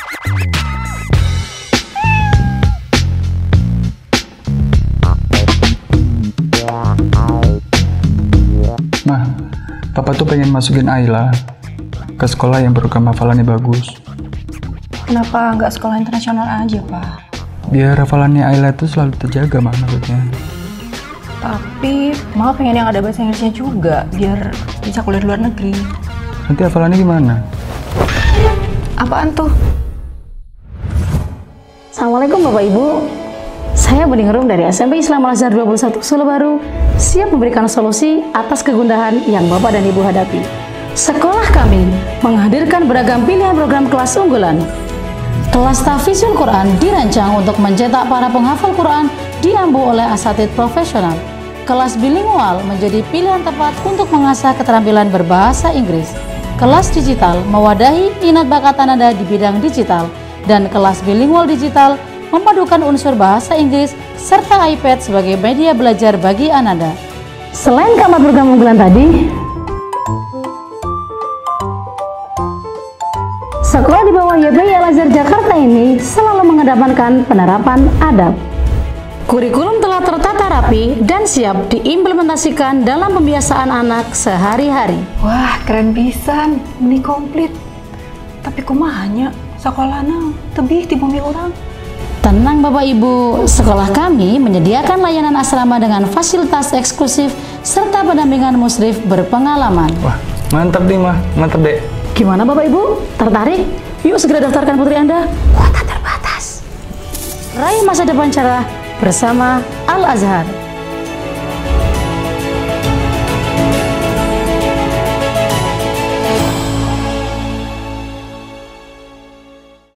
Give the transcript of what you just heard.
Mah, Papa tuh pengen masukin Ayla ke sekolah yang program hafalannya bagus. Kenapa nggak sekolah internasional aja, Pak? Biar hafalannya Ayla tuh selalu terjaga, Mah, maksudnya. Tapi Mama pengen yang ada bahasa Inggrisnya juga, biar bisa kuliah di luar negeri. Nanti hafalannya gimana? Apaan tuh? Assalamualaikum Bapak Ibu. Saya Bening Rum dari SMP Islam Al-Azhar 21 Solo Baru, siap memberikan solusi atas kegundahan yang Bapak dan Ibu hadapi. Sekolah kami menghadirkan beragam pilihan program kelas unggulan. Kelas Tahfidzul Quran dirancang untuk mencetak para penghafal Quran diampu oleh asatidz profesional. Kelas bilingual menjadi pilihan tepat untuk mengasah keterampilan berbahasa Inggris. Kelas digital mewadahi minat bakat Ananda di bidang digital, dan kelas bilingual digital memadukan unsur bahasa Inggris serta iPad sebagai media belajar bagi Ananda. Selain keempat program unggulan tadi, sekolah di bawah YPI Al-Azhar Jakarta ini selalu mengedepankan penerapan adab. Kurikulum telah tertata rapi dan siap diimplementasikan dalam pembiasaan anak sehari-hari. Wah, keren pisan, ini komplit. Tapi kumahanya sekolahnya tebih di bumi orang. Tenang Bapak Ibu, sekolah kami menyediakan layanan asrama dengan fasilitas eksklusif serta pendampingan musrif berpengalaman. Wah, mantap nih, Mah. Mantap, Dek. Gimana Bapak Ibu? Tertarik? Yuk segera daftarkan putri Anda. Kuota terbatas. Raih masa depan cerah bersama Al-Azhar.